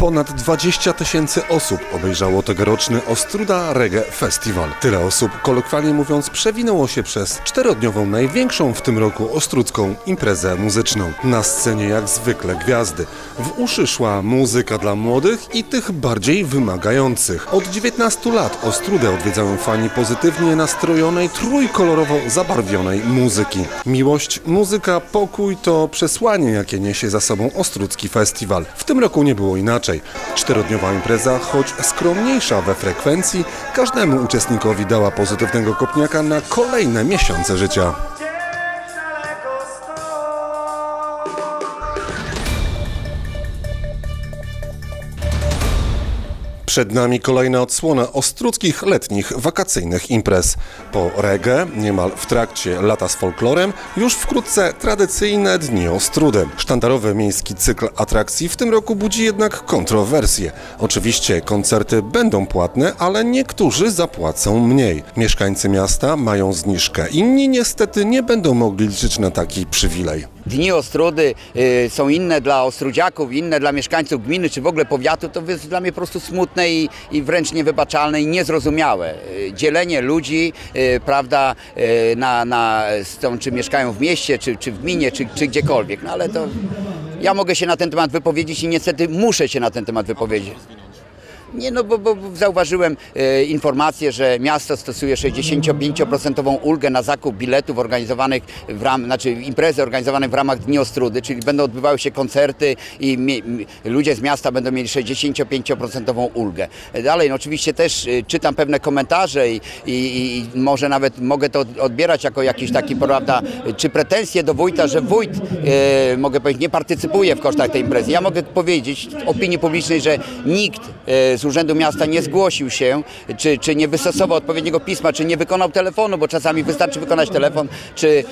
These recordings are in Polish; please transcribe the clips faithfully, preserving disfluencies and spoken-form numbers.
Ponad dwadzieścia tysięcy osób obejrzało tegoroczny Ostróda Reggae Festival. Tyle osób, kolokwialnie mówiąc, przewinęło się przez czterodniową, największą w tym roku ostródzką imprezę muzyczną. Na scenie jak zwykle gwiazdy. W uszy szła muzyka dla młodych i tych bardziej wymagających. Od dziewiętnastu lat Ostródę odwiedzają fani pozytywnie nastrojonej, trójkolorowo zabarwionej muzyki. Miłość, muzyka, pokój to przesłanie, jakie niesie za sobą Ostródzki Festiwal. W tym roku nie było inaczej. Czterodniowa impreza, choć skromniejsza we frekwencji, każdemu uczestnikowi dała pozytywnego kopniaka na kolejne miesiące życia. Przed nami kolejna odsłona ostródzkich letnich wakacyjnych imprez. Po reggae, niemal w trakcie lata z folklorem, już wkrótce tradycyjne Dni Ostródy. Sztandarowy miejski cykl atrakcji w tym roku budzi jednak kontrowersje. Oczywiście koncerty będą płatne, ale niektórzy zapłacą mniej. Mieszkańcy miasta mają zniżkę, inni niestety nie będą mogli liczyć na taki przywilej. Dni Ostródy y, są inne dla ostródziaków, inne dla mieszkańców gminy czy w ogóle powiatu. To jest dla mnie po prostu smutne i, i wręcz niewybaczalne i niezrozumiałe. Y, dzielenie ludzi, y, prawda, y, na, na tą, czy mieszkają w mieście, czy, czy w gminie, czy, czy gdziekolwiek. No ale to ja mogę się na ten temat wypowiedzieć i niestety muszę się na ten temat wypowiedzieć. Nie, no bo, bo zauważyłem e, informację, że miasto stosuje sześćdziesięciopięcioprocentową ulgę na zakup biletów organizowanych w ramach, znaczy imprezy organizowane w ramach Dni Ostródy, czyli będą odbywały się koncerty i mi, mi, ludzie z miasta będą mieli sześćdziesięciopięcioprocentową ulgę. Dalej, no oczywiście też e, czytam pewne komentarze i, i, i może nawet mogę to odbierać jako jakiś taki, prawda, czy pretensje do wójta, że wójt, e, mogę powiedzieć, nie partycypuje w kosztach tej imprezy. Ja mogę powiedzieć opinii publicznej, że nikt e, z Urzędu Miasta nie zgłosił się, czy, czy nie wystosował odpowiedniego pisma, czy nie wykonał telefonu, bo czasami wystarczy wykonać telefon, czy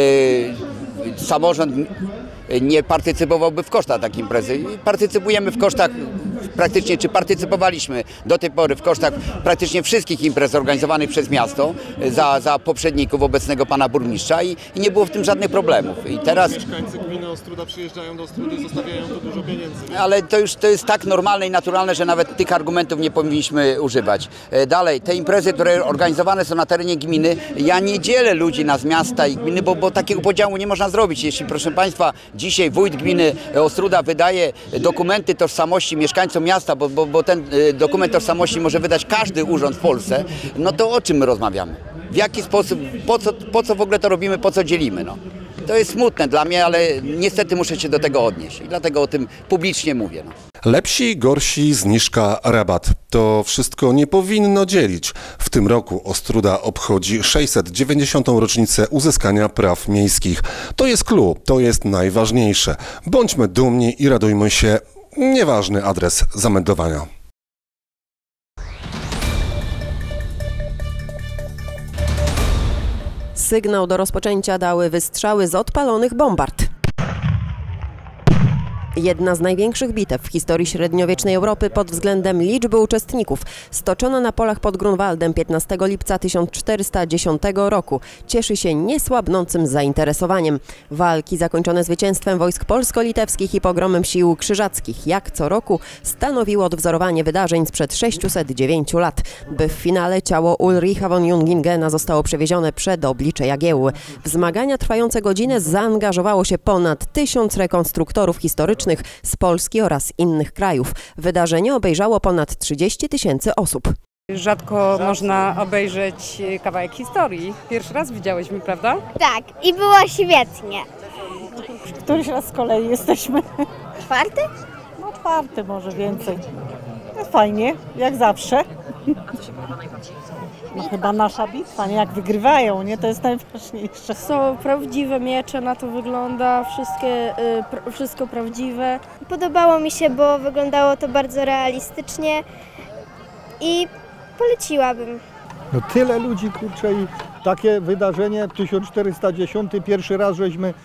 yy, samorząd nie partycypowałby w kosztach takiej imprezy. Partycypujemy w kosztach praktycznie, czy partycypowaliśmy do tej pory w kosztach praktycznie wszystkich imprez organizowanych przez miasto za, za poprzedników obecnego pana burmistrza i, i nie było w tym żadnych problemów. I teraz mieszkańcy gminy Ostróda przyjeżdżają do Ostródy i zostawiają tu dużo pieniędzy. Ale to już to jest tak normalne i naturalne, że nawet tych argumentów nie powinniśmy używać. Dalej, te imprezy, które organizowane są na terenie gminy, ja nie dzielę ludzi na z miasta i gminy, bo, bo takiego podziału nie można zrobić. Jeśli, proszę państwa, dzisiaj wójt gminy Ostróda wydaje dokumenty tożsamości mieszkańcom miasta, bo, bo, bo ten dokument tożsamości może wydać każdy urząd w Polsce, no to o czym my rozmawiamy? W jaki sposób, po co, po co w ogóle to robimy, po co dzielimy? No. To jest smutne dla mnie, ale niestety muszę się do tego odnieść i dlatego o tym publicznie mówię. No. Lepsi, gorsi, zniżka, rabat. To wszystko nie powinno dzielić. W tym roku Ostróda obchodzi sześćset dziewięćdziesiątą rocznicę uzyskania praw miejskich. To jest clue, to jest najważniejsze. Bądźmy dumni i radujmy się. Nieważny adres zameldowania. Sygnał do rozpoczęcia dały wystrzały z odpalonych bombard. Jedna z największych bitew w historii średniowiecznej Europy pod względem liczby uczestników, stoczona na polach pod Grunwaldem piętnastego lipca tysiąc czterysta dziesiątego roku, cieszy się niesłabnącym zainteresowaniem. Walki zakończone zwycięstwem wojsk polsko-litewskich i pogromem sił krzyżackich, jak co roku, stanowiły odwzorowanie wydarzeń sprzed sześciuset dziewięciu lat, by w finale ciało Ulricha von Jungingena zostało przewiezione przed oblicze Jagiełły. W zmagania trwające godzinę zaangażowało się ponad tysiąc rekonstruktorów historycznych z Polski oraz innych krajów. Wydarzenie obejrzało ponad trzydzieści tysięcy osób. Rzadko można obejrzeć kawałek historii. Pierwszy raz widziałyśmy, prawda? Tak, i było świetnie. Któryś raz z kolei jesteśmy. Czwarty? No czwarty, może więcej. No fajnie, jak zawsze. A co się podoba najbardziej? No chyba nasza bitwa, nie? Jak wygrywają, nie? To jest najważniejsze. Są prawdziwe miecze, na to wygląda, wszystkie, y, pr wszystko prawdziwe. Podobało mi się, bo wyglądało to bardzo realistycznie i poleciłabym. No tyle ludzi, kurczę, i takie wydarzenie tysiąc czterysta dziesiąty, pierwszy raz żeśmy,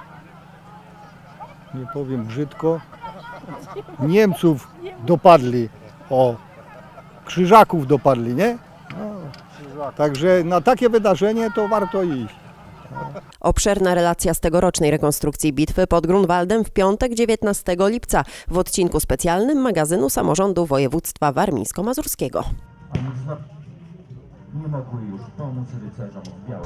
nie powiem brzydko, Niemców dopadli, o, Krzyżaków dopadli, nie? No, także na takie wydarzenie to warto iść. Obszerna relacja z tegorocznej rekonstrukcji bitwy pod Grunwaldem w piątek dziewiętnastego lipca w odcinku specjalnym magazynu Samorządu Województwa Warmińsko-Mazurskiego. Nie mogły już pomóc rycerzom w białym.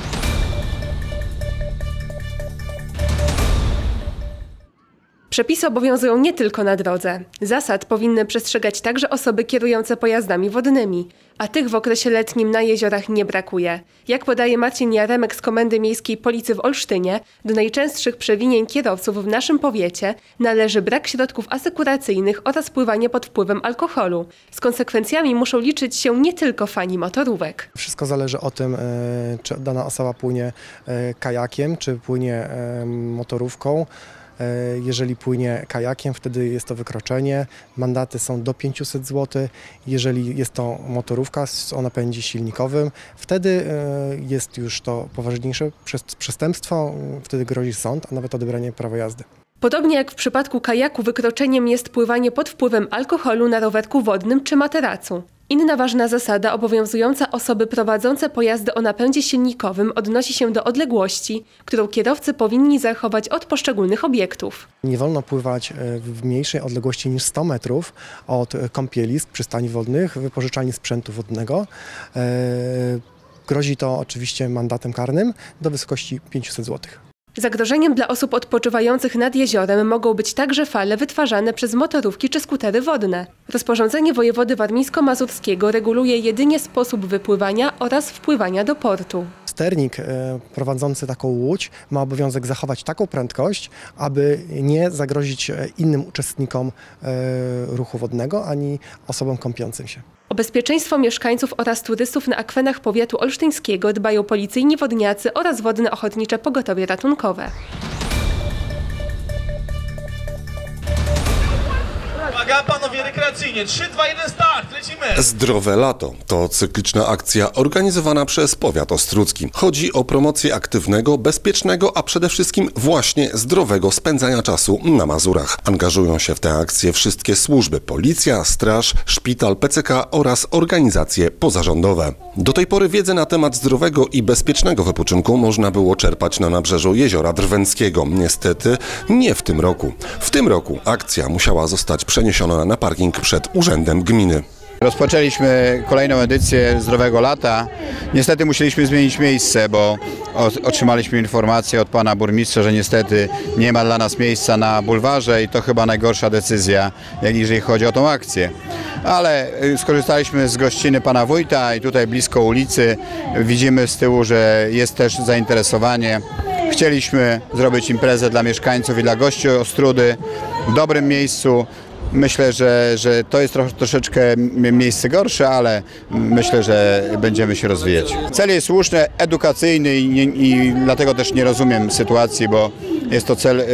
Przepisy obowiązują nie tylko na drodze. Zasad powinny przestrzegać także osoby kierujące pojazdami wodnymi, a tych w okresie letnim na jeziorach nie brakuje. Jak podaje Marcin Jaremek z Komendy Miejskiej Policji w Olsztynie, do najczęstszych przewinień kierowców w naszym powiecie należy brak środków asekuracyjnych oraz pływanie pod wpływem alkoholu. Z konsekwencjami muszą liczyć się nie tylko fani motorówek. Wszystko zależy o tym, czy dana osoba płynie kajakiem, czy płynie motorówką. Jeżeli płynie kajakiem, wtedy jest to wykroczenie. Mandaty są do pięćset złotych. Jeżeli jest to motorówka o napędzie silnikowym, wtedy jest już to poważniejsze przestępstwo, wtedy grozi sąd, a nawet odebranie prawa jazdy. Podobnie jak w przypadku kajaku, wykroczeniem jest pływanie pod wpływem alkoholu na rowerku wodnym czy materacu. Inna ważna zasada obowiązująca osoby prowadzące pojazdy o napędzie silnikowym odnosi się do odległości, którą kierowcy powinni zachować od poszczególnych obiektów. Nie wolno pływać w mniejszej odległości niż sto metrów od kąpielisk, przystani wodnych, wypożyczalni sprzętu wodnego. Grozi to oczywiście mandatem karnym do wysokości pięćset złotych. Zagrożeniem dla osób odpoczywających nad jeziorem mogą być także fale wytwarzane przez motorówki czy skutery wodne. Rozporządzenie wojewody warmińsko-mazurskiego reguluje jedynie sposób wypływania oraz wpływania do portu. Sternik prowadzący taką łódź ma obowiązek zachować taką prędkość, aby nie zagrozić innym uczestnikom ruchu wodnego ani osobom kąpiącym się. O bezpieczeństwo mieszkańców oraz turystów na akwenach powiatu olsztyńskiego dbają policyjni wodniacy oraz Wodne Ochotnicze Pogotowie Ratunkowe. Uwaga, panowie, rekreacyjnie. trzy, dwa, jeden, start! Lecimy! Zdrowe lato to cykliczna akcja organizowana przez powiat ostródzki. Chodzi o promocję aktywnego, bezpiecznego, a przede wszystkim właśnie zdrowego spędzania czasu na Mazurach. Angażują się w tę akcję wszystkie służby: policja, straż, szpital, P C K oraz organizacje pozarządowe. Do tej pory wiedzę na temat zdrowego i bezpiecznego wypoczynku można było czerpać na nabrzeżu Jeziora Drwęckiego. Niestety nie w tym roku. W tym roku akcja musiała zostać przeniesiona na parking przed urzędem gminy. Rozpoczęliśmy kolejną edycję Zdrowego Lata. Niestety musieliśmy zmienić miejsce, bo otrzymaliśmy informację od pana burmistrza, że niestety nie ma dla nas miejsca na bulwarze i to chyba najgorsza decyzja, jeżeli chodzi o tą akcję. Ale skorzystaliśmy z gościny pana wójta i tutaj blisko ulicy widzimy z tyłu, że jest też zainteresowanie. Chcieliśmy zrobić imprezę dla mieszkańców i dla gości Ostródy w dobrym miejscu. Myślę, że, że to jest trosz, troszeczkę miejsce gorsze, ale myślę, że będziemy się rozwijać. Cel jest słuszny, edukacyjny i, nie, i dlatego też nie rozumiem sytuacji, bo jest to cel y,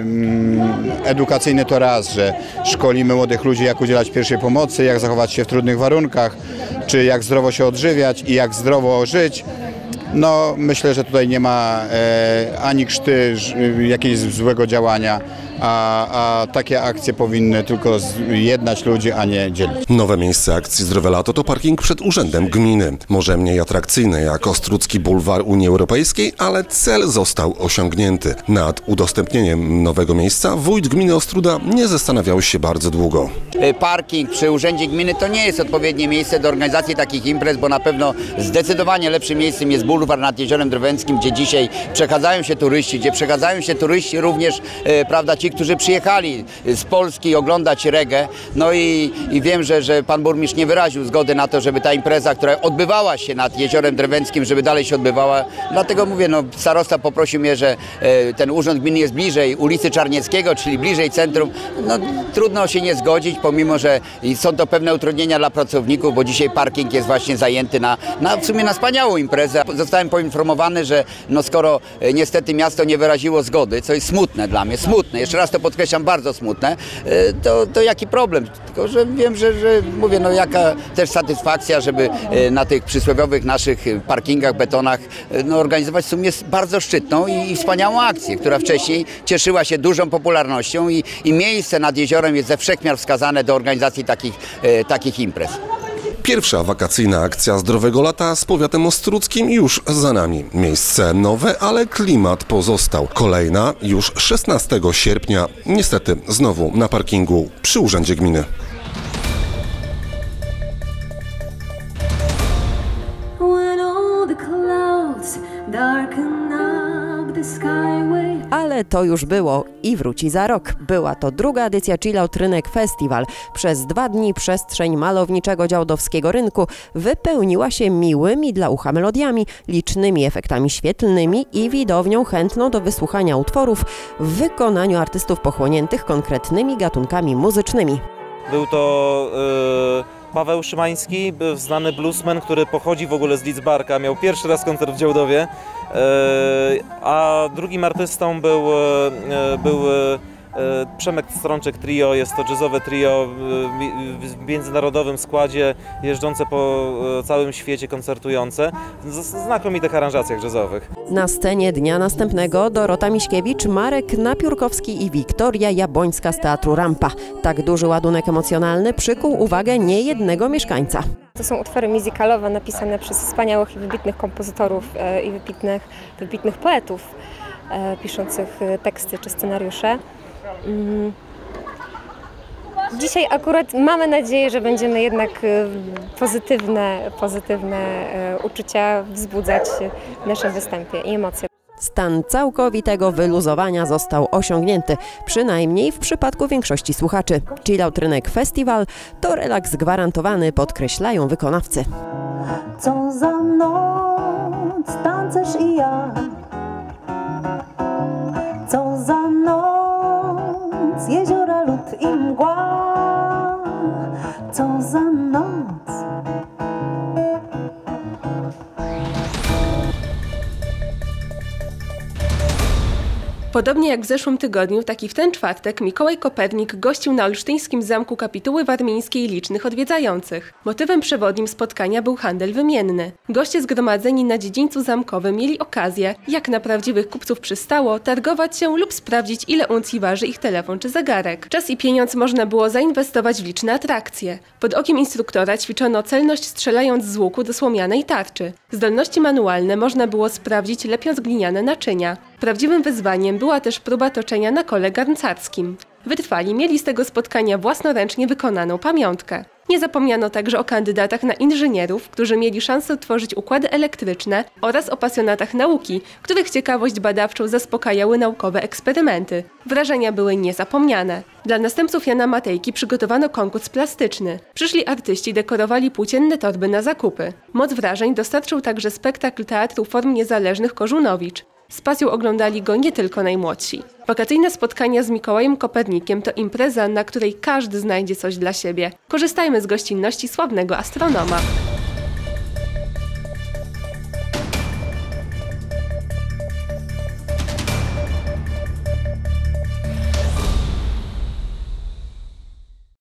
edukacyjny to raz, że szkolimy młodych ludzi, jak udzielać pierwszej pomocy, jak zachować się w trudnych warunkach, czy jak zdrowo się odżywiać i jak zdrowo żyć. No, myślę, że tutaj nie ma e, ani krzty jakiegoś złego działania, a, a takie akcje powinny tylko zjednać ludzi, a nie dzielić. Nowe miejsce akcji Zdrowe Lato to parking przed urzędem gminy. Może mniej atrakcyjny jak Ostródzki Bulwar Unii Europejskiej, ale cel został osiągnięty. Nad udostępnieniem nowego miejsca wójt gminy Ostróda nie zastanawiał się bardzo długo. Parking przy urzędzie gminy to nie jest odpowiednie miejsce do organizacji takich imprez, bo na pewno zdecydowanie lepszym miejscem jest bulwar nad Jeziorem Drwęckim, gdzie dzisiaj przechadzają się turyści, gdzie przechadzają się turyści również, e, prawda, ci, którzy przyjechali z Polski oglądać reggae. No i, i wiem, że, że pan burmistrz nie wyraził zgody na to, żeby ta impreza, która odbywała się nad Jeziorem Drwęckim, żeby dalej się odbywała. Dlatego mówię, no starosta poprosił mnie, że e, ten urząd gminy jest bliżej ulicy Czarnieckiego, czyli bliżej centrum. No trudno się nie zgodzić, pomimo że są to pewne utrudnienia dla pracowników, bo dzisiaj parking jest właśnie zajęty na, na w sumie na wspaniałą imprezę. Zostałem poinformowany, że no skoro e, niestety miasto nie wyraziło zgody, co jest smutne dla mnie, smutne, jeszcze raz to podkreślam, bardzo smutne, e, to, to jaki problem? Tylko, że wiem, że, że mówię, no jaka też satysfakcja, żeby e, na tych przysłowiowych naszych parkingach, betonach e, no, organizować w sumie bardzo szczytną i, i wspaniałą akcję, która wcześniej cieszyła się dużą popularnością i, i miejsce nad jeziorem jest ze wszechmiar wskazane do organizacji takich, e, takich imprez. Pierwsza wakacyjna akcja Zdrowego Lata z powiatem ostródzkim już za nami. Miejsce nowe, ale klimat pozostał. Kolejna już szesnastego sierpnia, niestety znowu na parkingu przy Urzędzie Gminy. Ale to już było i wróci za rok. Była to druga edycja Chillout Rynek Festival. Przez dwa dni przestrzeń malowniczego działdowskiego rynku wypełniła się miłymi dla ucha melodiami, licznymi efektami świetlnymi i widownią chętną do wysłuchania utworów w wykonaniu artystów pochłoniętych konkretnymi gatunkami muzycznymi. Był to yy, Paweł Szymański, znany bluesman, który pochodzi w ogóle z Lidzbarka, miał pierwszy raz koncert w Działdowie, yy, a drugim artystą był, yy, był yy, Przemek Strączek Trio. Jest to jazzowe trio w międzynarodowym składzie, jeżdżące po całym świecie, koncertujące, w znakomitych aranżacjach jazzowych. Na scenie dnia następnego Dorota Miśkiewicz, Marek Napiórkowski i Wiktoria Jabłońska z Teatru Rampa. Tak duży ładunek emocjonalny przykuł uwagę niejednego mieszkańca. To są utwory musicalowe napisane przez wspaniałych i wybitnych kompozytorów i wybitnych, wybitnych poetów piszących teksty czy scenariusze. Dzisiaj akurat mamy nadzieję, że będziemy jednak pozytywne, pozytywne uczucia wzbudzać w naszym występie i emocje. Stan całkowitego wyluzowania został osiągnięty, przynajmniej w przypadku większości słuchaczy. Chillout Rynek Festival to relaks gwarantowany, podkreślają wykonawcy. Co za noc, tancerz i ja. Co za noc, jeziora, lód i mgła. Co za noc. Podobnie jak w zeszłym tygodniu, tak i w ten czwartek Mikołaj Kopernik gościł na olsztyńskim zamku kapituły warmińskiej licznych odwiedzających. Motywem przewodnim spotkania był handel wymienny. Goście zgromadzeni na dziedzińcu zamkowym mieli okazję, jak na prawdziwych kupców przystało, targować się lub sprawdzić, ile uncji waży ich telefon czy zegarek. Czas i pieniądz można było zainwestować w liczne atrakcje. Pod okiem instruktora ćwiczono celność, strzelając z łuku do słomianej tarczy. Zdolności manualne można było sprawdzić, lepiąc gliniane naczynia. Prawdziwym wyzwaniem była też próba toczenia na kole garncarskim. Wytrwali mieli z tego spotkania własnoręcznie wykonaną pamiątkę. Nie zapomniano także o kandydatach na inżynierów, którzy mieli szansę tworzyć układy elektryczne, oraz o pasjonatach nauki, których ciekawość badawczą zaspokajały naukowe eksperymenty. Wrażenia były niezapomniane. Dla następców Jana Matejki przygotowano konkurs plastyczny. Przyszli artyści dekorowali płócienne torby na zakupy. Moc wrażeń dostarczył także spektakl Teatru Form Niezależnych Korzunowicz. Z pasją oglądali go nie tylko najmłodsi. Wakacyjne spotkania z Mikołajem Kopernikiem to impreza, na której każdy znajdzie coś dla siebie. Korzystajmy z gościnności sławnego astronoma.